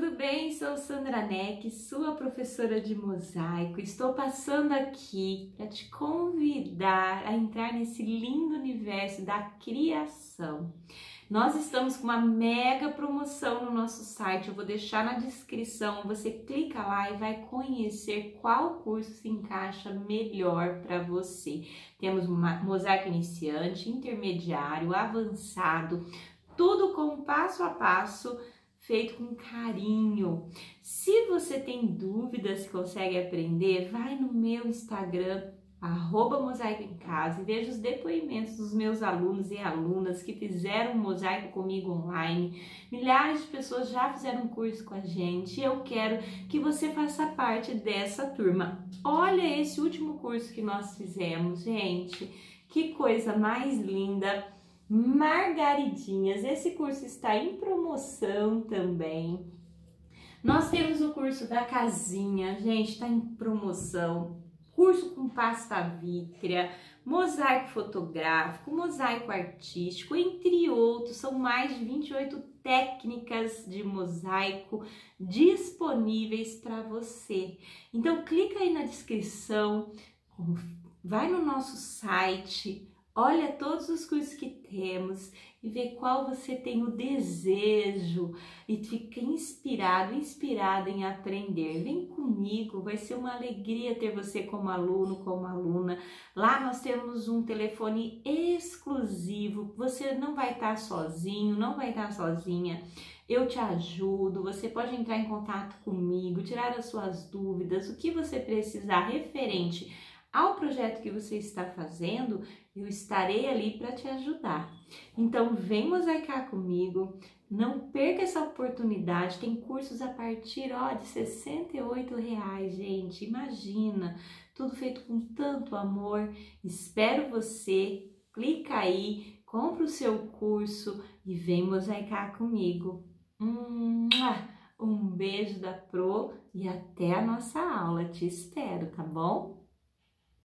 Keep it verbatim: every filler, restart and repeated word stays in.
tudo bem? Sou Sandra Neck, sua professora de mosaico. Estou passando aqui para te convidar a entrar nesse lindo universo da criação. Nós estamos com uma mega promoção no nosso site, eu vou deixar na descrição, você clica lá e vai conhecer qual curso se encaixa melhor para você. Temos uma mosaico iniciante, intermediário, avançado, tudo com passo a passo, feito com carinho. Se você tem dúvidas se consegue aprender, vai no meu Instagram, arroba mosaico em casa, e veja os depoimentos dos meus alunos e alunas que fizeram mosaico comigo online. Milhares de pessoas já fizeram curso com a gente e eu quero que você faça parte dessa turma. Olha esse último curso que nós fizemos, gente, que coisa mais linda! Margaridinhas, esse curso está em promoção também. Nós temos o curso da casinha, gente, está em promoção. Curso com pasta vítrea, mosaico fotográfico, mosaico artístico, entre outros. São mais de vinte e oito técnicas de mosaico disponíveis para você. Então, clica aí na descrição, vai no nosso site, olha todos os cursos que temos e vê qual você tem o desejo e fica inspirado, inspirada em aprender. Vem comigo, vai ser uma alegria ter você como aluno, como aluna. Lá nós temos um telefone exclusivo, você não vai estar sozinho, não vai estar sozinha. Eu te ajudo, você pode entrar em contato comigo, tirar as suas dúvidas, o que você precisar referente ao projeto que você está fazendo, eu estarei ali para te ajudar. Então, vem mosaicar comigo, não perca essa oportunidade, tem cursos a partir ó, de sessenta e oito reais, gente, imagina, tudo feito com tanto amor. Espero você, clica aí, compra o seu curso e vem mosaicar comigo. Um beijo da Pro e até a nossa aula, te espero, tá bom?